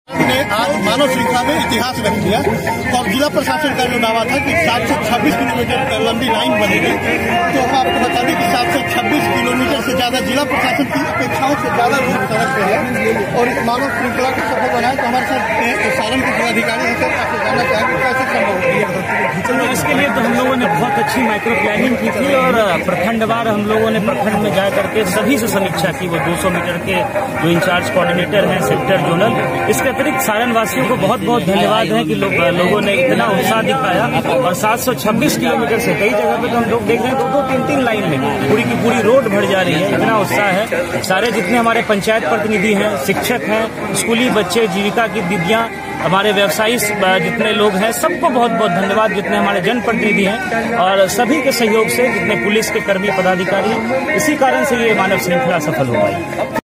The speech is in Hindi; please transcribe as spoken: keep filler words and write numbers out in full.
ने आज मानव श्रृंखला में इतिहास रख दिया और जिला प्रशासन का जो दावा था कि सात सौ छब्बीस किलोमीटर लंबी लाइन बनेगी, तो हम आपको बता दें कि सात सौ छब्बीस किलोमीटर से ज्यादा जिला प्रशासन की अपेक्षाओं से ज्यादा लोग सड़क पे है और इस मानव श्रृंखला को सफल बनाए। तो हमारे साथ सारण के जिलाधिकारी हैं सर, आपसे जानना चाहेंगे कैसे संभव है? इसके लिए तो हम लोगों ने बहुत अच्छी माइक्रो प्लानिंग की थी और प्रखंडवार हम लोगों ने प्रखंड में जा करके सभी से समीक्षा की। वो दो सौ मीटर के जो इंचार्ज कोऑर्डिनेटर हैं सेक्टर जोनल, इसके अतिरिक्त सारण वासियों को बहुत बहुत धन्यवाद है कि लो, लोगों ने इतना उत्साह दिखाया और सात सौ छब्बीस किलोमीटर से कई जगह पे तो हम लोग देख रहे हैं दो दो तीन तीन लाइन में पूरी की पूरी रोड भर जा रही है। इतना उत्साह है। सारे जितने हमारे पंचायत प्रतिनिधि हैं, शिक्षक हैं, स्कूली बच्चे, जीविका की दीदियां, हमारे व्यवसायी जितने लोग हैं, सबको बहुत बहुत धन्यवाद। जितने हमारे जनप्रतिनिधि हैं और सभी के सहयोग से जितने पुलिस के कर्मी पदाधिकारी, इसी कारण से ये मानव श्रृंखला सफल हो पाई।